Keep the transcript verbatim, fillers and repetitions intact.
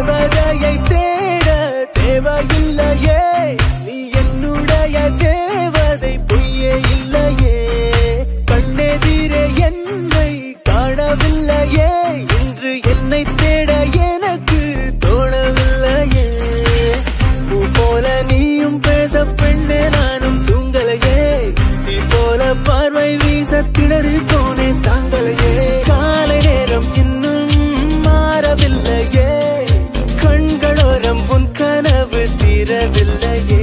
தேவதையை தேட தேவையில்லையே, நீ என்னுடைய தேவதை பொய்யே இல்லையே. கண்ணெதிரே என்னை காணவில்லையே, இன்று என்னை தேட எனக்கு தோணவில்லையே. பூ போல நீயும் பேச பெண்ணே நானும் தூங்கலையே, தீ போல பார்வை வீச திணறி போனேன் தாங்கலையே. காலை நேரம் இன்னும் மாறவில்லையே, கண்களோரம் உன் கனவு தீரவில்லையே.